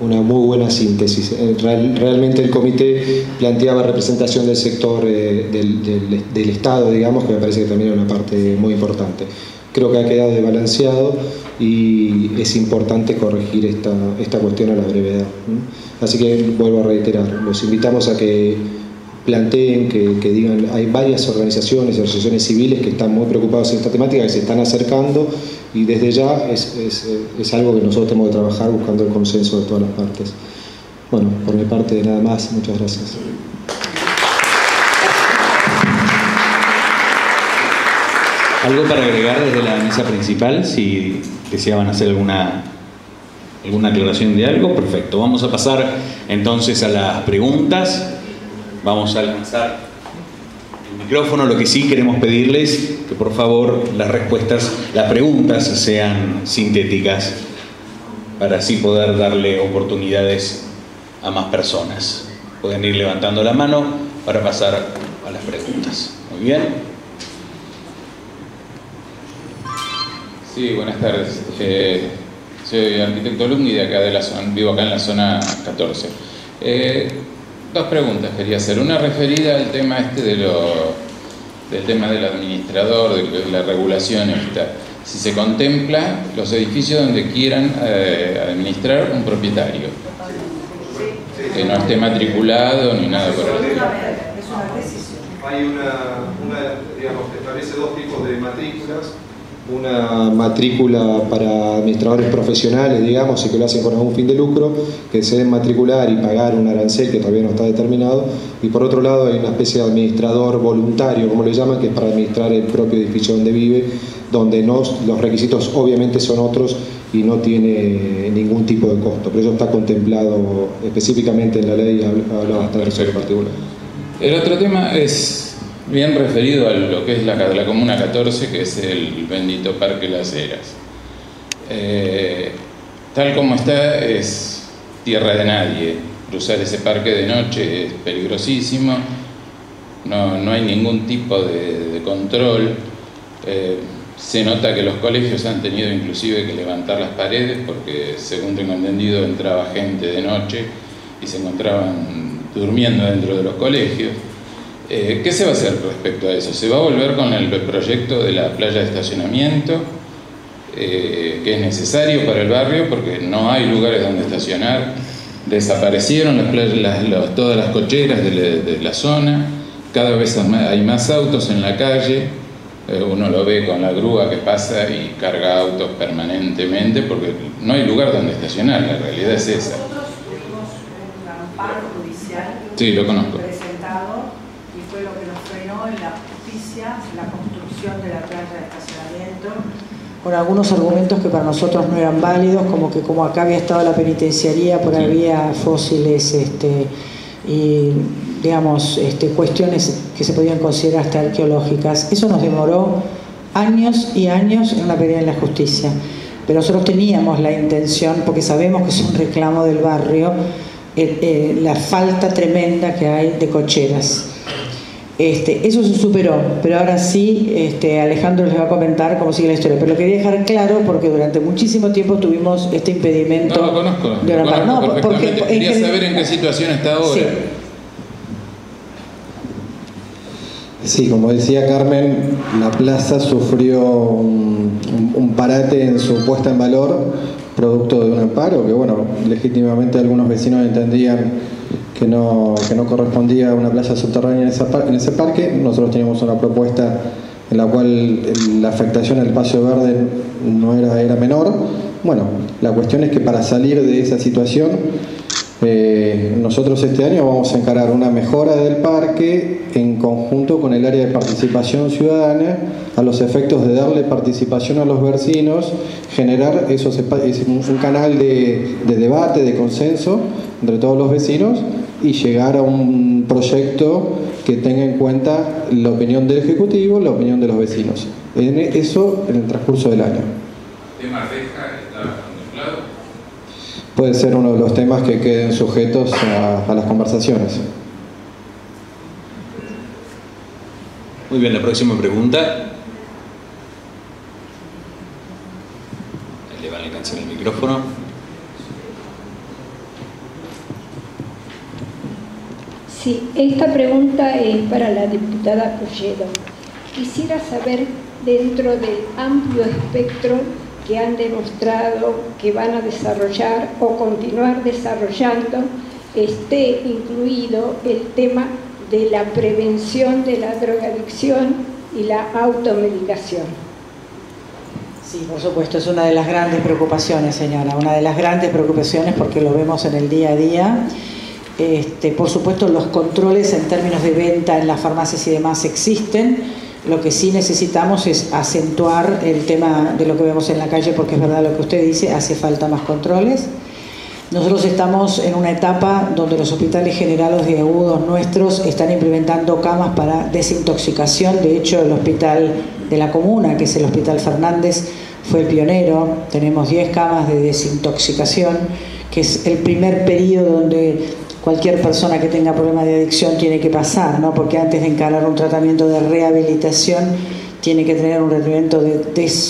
muy buena síntesis. Realmente el comité planteaba representación del sector del Estado, digamos, que me parece que también es una parte muy importante. Creo que ha quedado desbalanceado y es importante corregir esta cuestión a la brevedad. Así que vuelvo a reiterar, los invitamos a que planteen, que digan, hay varias organizaciones y asociaciones civiles que están muy preocupadas en esta temática, que se están acercando, y desde ya es algo que nosotros tenemos que trabajar buscando el consenso de todas las partes. Bueno, por mi parte nada más, muchas gracias. ¿Algo para agregar desde la mesa principal? Si deseaban hacer alguna aclaración de algo, perfecto. Vamos a pasar entonces a las preguntas. Vamos a alcanzar el micrófono. Lo que sí queremos pedirles que por favor las preguntas sean sintéticas para así poder darle oportunidades a más personas. Pueden ir levantando la mano para pasar a las preguntas. Muy bien. Sí, buenas tardes. Soy arquitecto alumni de acá de la zona, vivo acá en la zona 14. Dos preguntas quería hacer. Una referida al tema del tema del administrador, de la regulación esta. Si se contempla los edificios donde quieran administrar un propietario, que no esté matriculado ni nada por el estilo. Es una decisión. Hay digamos, que establece dos tipos de matrículas. Una matrícula para administradores profesionales, digamos, y que lo hacen con algún fin de lucro, que se deben matricular y pagar un arancel que todavía no está determinado. Y por otro lado hay una especie de administrador voluntario, como le llaman, que es para administrar el propio edificio donde vive, donde los requisitos obviamente son otros y no tiene ningún tipo de costo. Pero eso está contemplado específicamente en la ley, habla bastante sobre el particular. El otro tema es bien referido a lo que es la Comuna 14, que es el bendito Parque Las Heras. Tal como está, es tierra de nadie. Cruzar ese parque de noche es peligrosísimo, no hay ningún tipo de control. Se nota que los colegios han tenido inclusive que levantar las paredes porque, según tengo entendido, entraba gente de noche y se encontraban durmiendo dentro de los colegios. ¿Qué se va a hacer respecto a eso? ¿Se va a volver con el proyecto de la playa de estacionamiento, que es necesario para el barrio porque no hay lugares donde estacionar? Desaparecieron las playas, todas las cocheras de la zona, cada vez hay más autos en la calle, uno lo ve con la grúa que pasa y carga autos permanentemente porque no hay lugar donde estacionar, la realidad es esa. Nosotros tuvimos un amparo judicial. Sí, lo conozco. Y fue lo que nos frenó en la justicia, la construcción de la playa de estacionamiento, con algunos argumentos que para nosotros no eran válidos, como que como acá había estado la penitenciaría, por ahí había fósiles y digamos cuestiones que se podían considerar hasta arqueológicas. Eso nos demoró años y años en una pelea en la justicia, pero nosotros teníamos la intención, porque sabemos que es un reclamo del barrio, la falta tremenda que hay de cocheras. Eso se superó, pero ahora sí Alejandro les va a comentar cómo sigue la historia, pero lo quería dejar claro porque durante muchísimo tiempo tuvimos este impedimento. No, lo conozco, perfectamente. Quería saber en qué situación está ahora. Sí, como decía Carmen, la plaza sufrió un parate en su puesta en valor, producto de un amparo que, bueno, legítimamente algunos vecinos entendían que no correspondía a una plaza subterránea en ese parque. Nosotros teníamos una propuesta en la cual la afectación al espacio verde no era menor. Bueno, la cuestión es que para salir de esa situación, nosotros este año vamos a encarar una mejora del parque en conjunto con el área de participación ciudadana, a los efectos de darle participación a los vecinos, generar un canal de debate, de consenso entre todos los vecinos y llegar a un proyecto que tenga en cuenta la opinión del Ejecutivo, la opinión de los vecinos. Eso en el transcurso del año. ¿Tema reja está contemplado? Puede ser uno de los temas que queden sujetos a las conversaciones. Muy bien, la próxima pregunta. Le van a alcanzar el micrófono. Sí, esta pregunta es para la diputada Pulledo. Quisiera saber, dentro del amplio espectro que han demostrado que van a desarrollar o continuar desarrollando, esté incluido el tema de la prevención de la drogadicción y la automedicación. Sí, por supuesto, es una de las grandes preocupaciones, señora, una de las grandes preocupaciones porque lo vemos en el día a día. Por supuesto, los controles en términos de venta en las farmacias y demás existen. Lo que sí necesitamos es acentuar el tema de lo que vemos en la calle, porque es verdad lo que usted dice, hace falta más controles. Nosotros estamos en una etapa donde los hospitales generales de agudos nuestros están implementando camas para desintoxicación. De hecho, el hospital de la comuna, que es el Hospital Fernández, fue el pionero. Tenemos 10 camas de desintoxicación, que es el primer periodo donde cualquier persona que tenga problemas de adicción tiene que pasar, ¿no? Porque antes de encarar un tratamiento de rehabilitación, tiene que tener un tratamiento de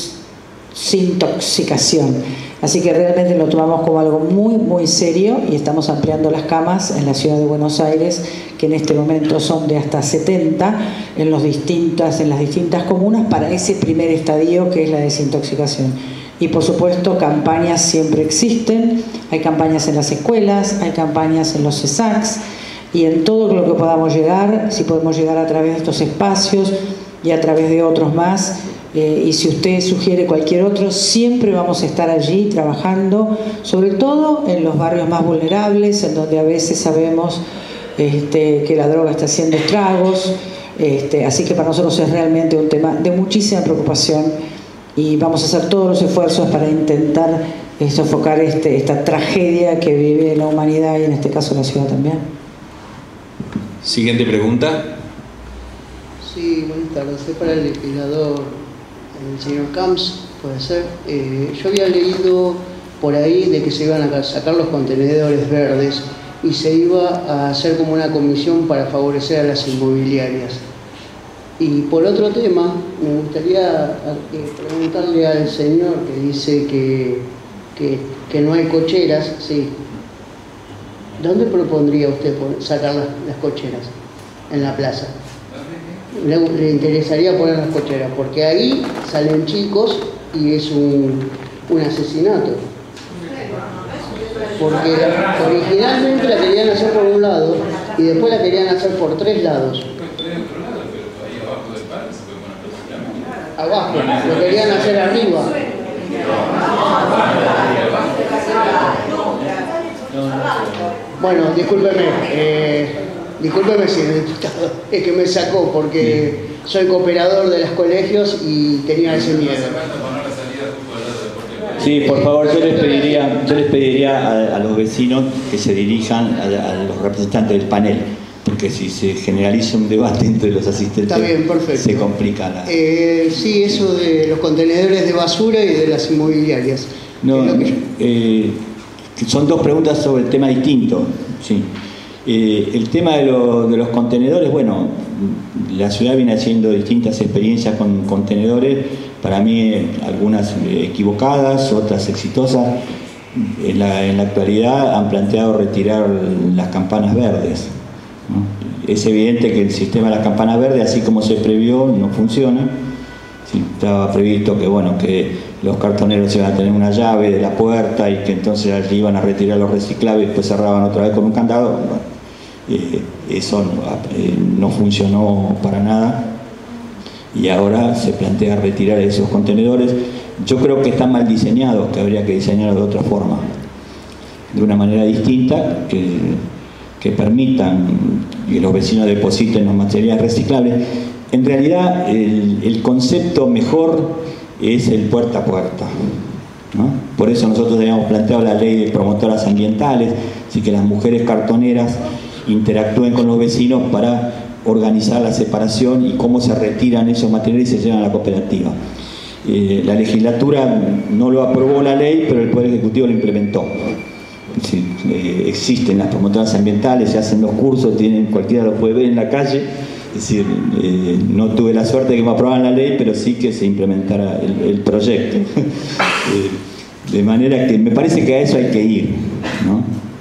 desintoxicación. Así que realmente lo tomamos como algo muy, muy serio y estamos ampliando las camas en la ciudad de Buenos Aires, que en este momento son de hasta 70 en las distintas comunas para ese primer estadio que es la desintoxicación. Y por supuesto, campañas siempre existen, hay campañas en las escuelas, hay campañas en los CESACs y en todo lo que podamos llegar, si podemos llegar a través de estos espacios y a través de otros más. Y si usted sugiere cualquier otro, siempre vamos a estar allí trabajando, sobre todo en los barrios más vulnerables, en donde a veces sabemos que la droga está haciendo estragos. Así que para nosotros es realmente un tema de muchísima preocupación y vamos a hacer todos los esfuerzos para intentar sofocar esta tragedia que vive la humanidad y en este caso la ciudad también. Siguiente pregunta. Sí, buenas tardes. Es para el legislador, el señor Camps, puede ser. Yo había leído por ahí de que se iban a sacar los contenedores verdes y se iba a hacer como una comisión para favorecer a las inmobiliarias. Y por otro tema, me gustaría preguntarle al señor que dice que no hay cocheras, sí. ¿Dónde propondría usted sacar las cocheras? En la plaza. Le interesaría poner las cocheras, porque ahí salen chicos y es un asesinato. Porque originalmente la querían hacer por un lado y después la querían hacer por 3 lados. Abajo, lo querían hacer arriba. Bueno, discúlpeme si es que me sacó porque soy cooperador de los colegios y tenía ese miedo. Sí, por favor, yo les pediría a los vecinos que se dirijan a los representantes del panel, porque si se generaliza un debate entre los asistentes, está bien, perfecto, se complica la... sí, eso de los contenedores de basura y de las inmobiliarias. No, son dos preguntas sobre el tema distinto. Sí. El tema de los contenedores, bueno, la ciudad viene haciendo distintas experiencias con contenedores, para mí algunas equivocadas, otras exitosas. En la actualidad han planteado retirar las campanas verdes, ¿no? Es evidente que el sistema de las campanas verdes, así como se previó, no funciona. Sí, estaba previsto que, bueno, que los cartoneros iban a tener una llave de la puerta y que entonces allí iban a retirar los reciclables y después cerraban otra vez con un candado. Bueno, eso no funcionó para nada y ahora se plantea retirar esos contenedores. Yo creo que están mal diseñados, que habría que diseñarlos de otra forma, de una manera distinta, que permitan que los vecinos depositen los materiales reciclables. En realidad el concepto mejor es el puerta a puerta, ¿no? Por eso nosotros habíamos planteado la ley de promotoras ambientales, así que las mujeres cartoneras interactúen con los vecinos para organizar la separación y cómo se retiran esos materiales y se llevan a la cooperativa. La legislatura no lo aprobó la ley, pero el Poder Ejecutivo lo implementó. Sí, existen las promotoras ambientales, se hacen los cursos, cualquiera lo puede ver en la calle. Es decir, no tuve la suerte de que me aprobaran la ley, pero sí que se implementara el proyecto. De manera que me parece que a eso hay que ir, ¿no?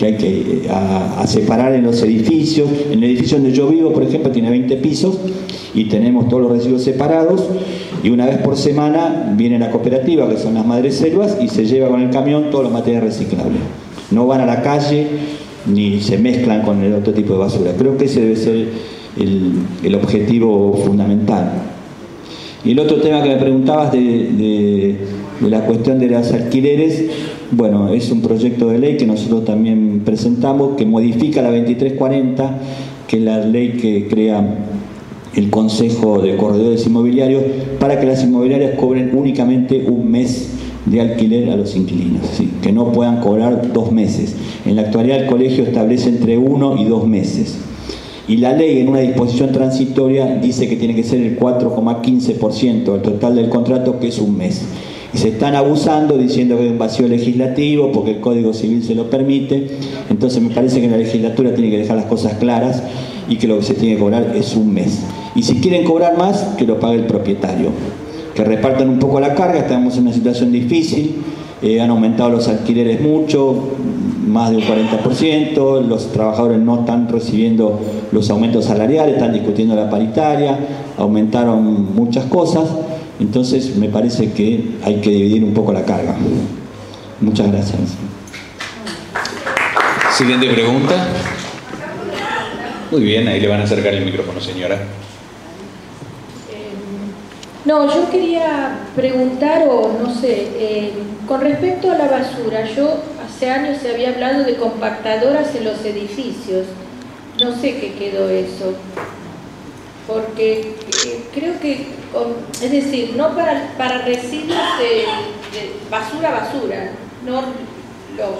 que hay que separar en los edificios. En el edificio donde yo vivo, por ejemplo, tiene 20 pisos y tenemos todos los residuos separados, y una vez por semana viene la cooperativa, que son las madreselvas, y se lleva con el camión todos los materiales reciclables. No van a la calle ni se mezclan con el otro tipo de basura. Creo que ese debe ser el objetivo fundamental. Y el otro tema que me preguntabas de la cuestión de los alquileres, bueno, es un proyecto de ley que nosotros también presentamos, que modifica la 2340, que es la ley que crea el Consejo de Corredores Inmobiliarios, para que las inmobiliarias cobren únicamente un mes de alquiler a los inquilinos, ¿sí? Que no puedan cobrar 2 meses. En la actualidad el colegio establece entre 1 y 2 meses. Y la ley, en una disposición transitoria, dice que tiene que ser el 4,15% del total del contrato, que es un mes. Y se están abusando diciendo que hay un vacío legislativo porque el Código Civil se lo permite. Entonces me parece que la legislatura tiene que dejar las cosas claras y que lo que se tiene que cobrar es un mes. Y si quieren cobrar más, que lo pague el propietario. Que repartan un poco la carga, estamos en una situación difícil, han aumentado los alquileres mucho, más de un 40%, los trabajadores no están recibiendo los aumentos salariales, están discutiendo la paritaria, aumentaron muchas cosas, entonces me parece que hay que dividir un poco la carga. Muchas gracias. Siguiente pregunta. Muy bien, ahí le van a acercar el micrófono, señora. No, yo quería preguntar, o no sé, con respecto a la basura, yo hace años se había hablado de compactadoras en los edificios, no sé qué quedó eso, porque creo que, es decir, no para residuos de basura, no los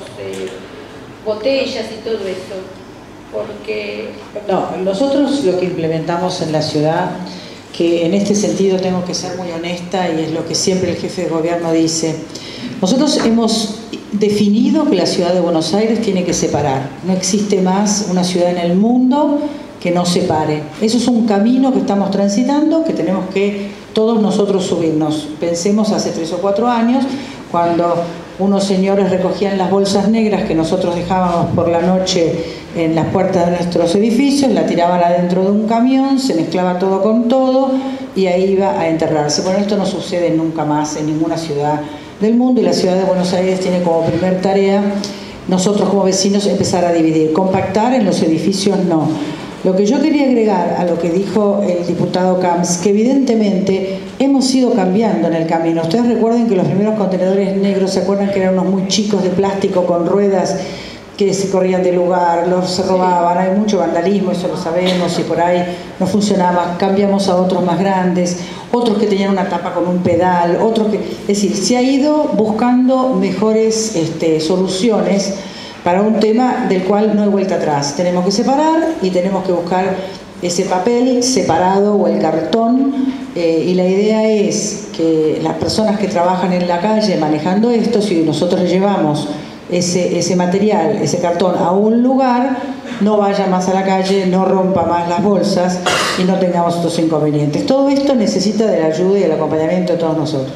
botellas y todo eso, porque... No, nosotros lo que implementamos en la ciudad, que en este sentido tengo que ser muy honesta y es lo que siempre el jefe de gobierno dice, nosotros hemos definido que la ciudad de Buenos Aires tiene que separar, no existe más una ciudad en el mundo que no separe. Eso es un camino que estamos transitando, que tenemos que todos nosotros subirnos. Pensemos hace 3 o 4 años, cuando unos señores recogían las bolsas negras que nosotros dejábamos por la noche en las puertas de nuestros edificios, la tiraban adentro de un camión, se mezclaba todo con todo y ahí iba a enterrarse. Bueno, esto no sucede nunca más en ninguna ciudad del mundo, y la ciudad de Buenos Aires tiene como primer tarea, nosotros como vecinos, empezar a dividir. Compactar en los edificios no. Lo que yo quería agregar a lo que dijo el diputado Camps, que evidentemente hemos ido cambiando en el camino. Ustedes recuerden que los primeros contenedores negros, ¿se acuerdan que eran unos muy chicos de plástico con ruedas que se corrían de lugar, los robaban? Hay mucho vandalismo, eso lo sabemos, y por ahí no funcionaba. Cambiamos a otros más grandes, otros que tenían una tapa con un pedal, otros que... Es decir, se ha ido buscando mejores soluciones para un tema del cual no hay vuelta atrás. Tenemos que separar y tenemos que buscar ese papel separado o el cartón, y la idea es que las personas que trabajan en la calle manejando esto, si nosotros llevamos ese material, ese cartón a un lugar, no vaya más a la calle, no rompa más las bolsas y no tengamos otros inconvenientes. Todo esto necesita de la ayuda y el acompañamiento de todos nosotros.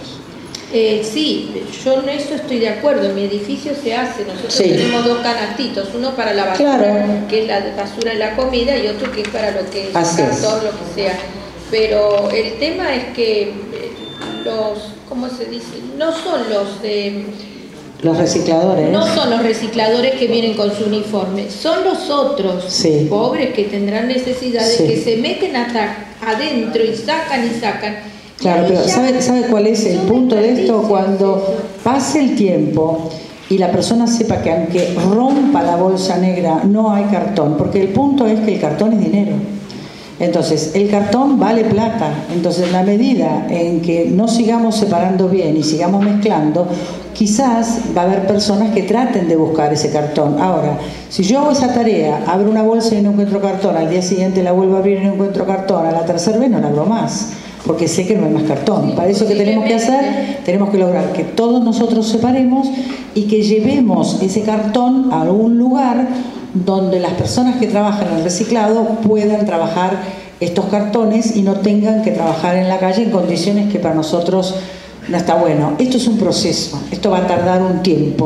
Sí, yo en eso estoy de acuerdo. En mi edificio se hace, nosotros tenemos 2 canastitos, uno para la basura, claro, que es la basura de la comida, y otro que es para lo que es cartón, lo que sea. Pero el tema es que los, ¿cómo se dice? No son los recicladores. No son los recicladores que vienen con su uniforme, son los otros pobres que tendrán necesidad de que se meten hasta adentro y sacan. Claro, pero ¿sabe cuál es el punto de esto? Cuando pase el tiempo y la persona sepa que aunque rompa la bolsa negra no hay cartón, porque el punto es que el cartón es dinero. Entonces, el cartón vale plata. Entonces, en la medida en que no sigamos separando bien y sigamos mezclando, quizás va a haber personas que traten de buscar ese cartón. Ahora, si yo hago esa tarea, abro una bolsa y no encuentro cartón, al día siguiente la vuelvo a abrir y no encuentro cartón, a la tercera vez no la abro más, porque sé que no hay más cartón. Para eso, ¿qué tenemos que hacer? Tenemos que lograr que todos nosotros separemos y que llevemos ese cartón a algún lugar donde las personas que trabajan en el reciclado puedan trabajar estos cartones y no tengan que trabajar en la calle en condiciones que para nosotros no está bueno. Esto es un proceso, esto va a tardar un tiempo.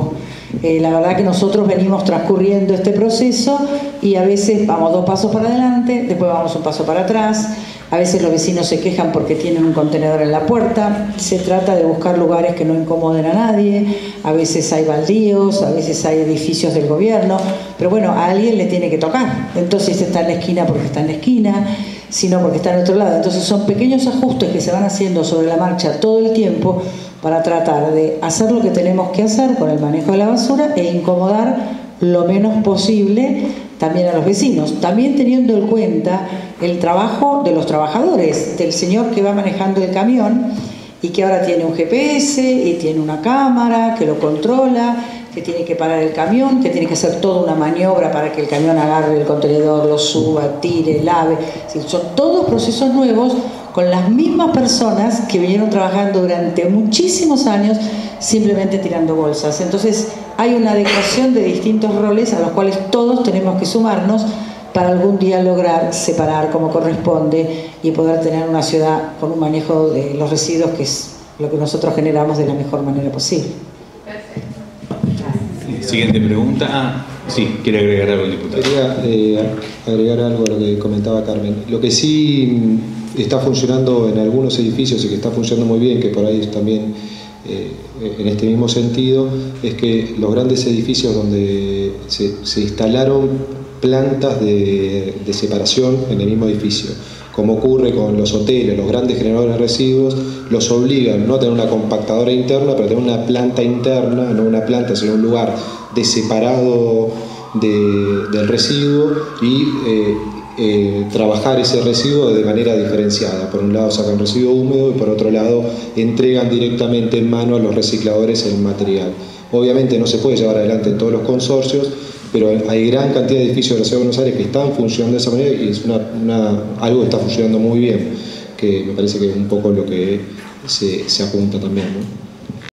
La verdad que nosotros venimos transcurriendo este proceso y a veces vamos 2 pasos para adelante, después vamos 1 paso para atrás. A veces los vecinos se quejan porque tienen un contenedor en la puerta. Se trata de buscar lugares que no incomoden a nadie. A veces hay baldíos, a veces hay edificios del gobierno, pero bueno, a alguien le tiene que tocar. Entonces está en la esquina porque está en la esquina, sino porque está en otro lado. Entonces son pequeños ajustes que se van haciendo sobre la marcha todo el tiempo para tratar de hacer lo que tenemos que hacer con el manejo de la basura e incomodar lo menos posible también a los vecinos, también teniendo en cuenta el trabajo de los trabajadores, del señor que va manejando el camión y que ahora tiene un GPS y tiene una cámara que lo controla, que tiene que parar el camión, que tiene que hacer toda una maniobra para que el camión agarre el contenedor, lo suba, tire, lave. Son todos procesos nuevos con las mismas personas que vinieron trabajando durante muchísimos años simplemente tirando bolsas. Entonces hay una adecuación de distintos roles a los cuales todos tenemos que sumarnos para algún día lograr separar como corresponde y poder tener una ciudad con un manejo de los residuos que es lo que nosotros generamos de la mejor manera posible. Siguiente pregunta. Sí, quiere agregar algo el diputado. Quería agregar algo a lo que comentaba Carmen. Lo que sí está funcionando en algunos edificios y que está funcionando muy bien, que por ahí también en este mismo sentido, es que los grandes edificios donde se instalaron plantas de separación en el mismo edificio, como ocurre con los hoteles, los grandes generadores de residuos, los obligan no a tener una compactadora interna, pero a tener una planta interna, no una planta, sino un lugar de separado del residuo y trabajar ese residuo de manera diferenciada. Por un lado sacan residuo húmedo y por otro lado entregan directamente en mano a los recicladores el material. Obviamente no se puede llevar adelante en todos los consorcios, pero hay gran cantidad de edificios de la Ciudad de Buenos Aires que están funcionando de esa manera y es algo que está funcionando muy bien, que me parece que es un poco lo que se apunta también, ¿no?